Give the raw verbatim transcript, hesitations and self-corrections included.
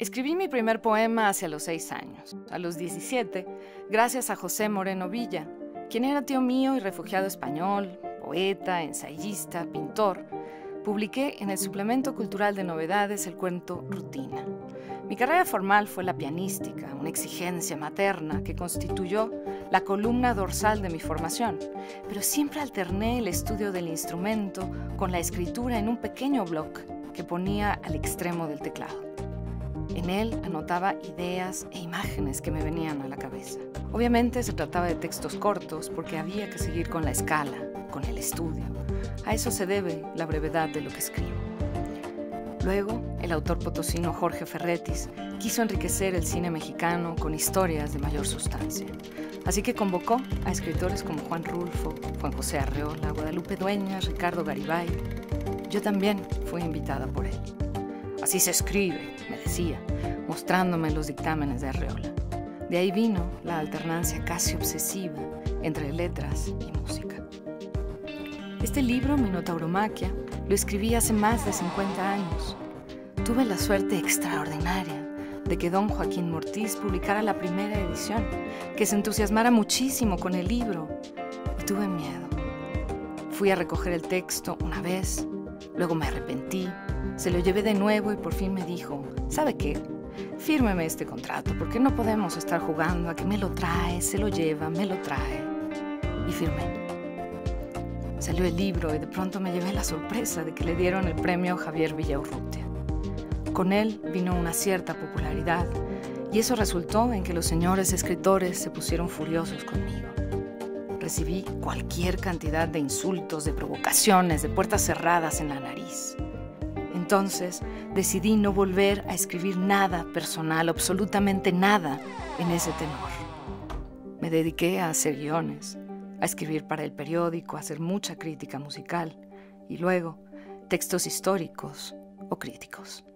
Escribí mi primer poema hacia los seis años. A los diecisiete, gracias a José Moreno Villa, quien era tío mío y refugiado español, poeta, ensayista, pintor, publiqué en el suplemento cultural de novedades el cuento Rutina. Mi carrera formal fue la pianística, una exigencia materna que constituyó la columna dorsal de mi formación, pero siempre alterné el estudio del instrumento con la escritura en un pequeño blog que ponía al extremo del teclado. En él anotaba ideas e imágenes que me venían a la cabeza. Obviamente se trataba de textos cortos porque había que seguir con la escala, con el estudio. A eso se debe la brevedad de lo que escribo. Luego, el autor potosino Jorge Ferretis quiso enriquecer el cine mexicano con historias de mayor sustancia. Así que convocó a escritores como Juan Rulfo, Juan José Arreola, Guadalupe Dueñas, Ricardo Garibay. Yo también fui invitada por él. Así se escribe, me decía, mostrándome los dictámenes de Arreola. De ahí vino la alternancia casi obsesiva entre letras y música. Este libro, Minotauromaquia, lo escribí hace más de cincuenta años. Tuve la suerte extraordinaria de que don Joaquín Mortiz publicara la primera edición, que se entusiasmara muchísimo con el libro, y tuve miedo. Fui a recoger el texto una vez, luego me arrepentí, se lo llevé de nuevo y por fin me dijo, ¿sabe qué? Fírmeme este contrato, porque no podemos estar jugando a que me lo trae, se lo lleva, me lo trae. Y firmé. Salió el libro y de pronto me llevé la sorpresa de que le dieron el premio Javier Villaurrutia. Con él vino una cierta popularidad y eso resultó en que los señores escritores se pusieron furiosos conmigo. Recibí cualquier cantidad de insultos, de provocaciones, de puertas cerradas en la nariz. Entonces decidí no volver a escribir nada personal, absolutamente nada en ese tenor. Me dediqué a hacer guiones, a escribir para el periódico, a hacer mucha crítica musical y luego textos históricos o críticos.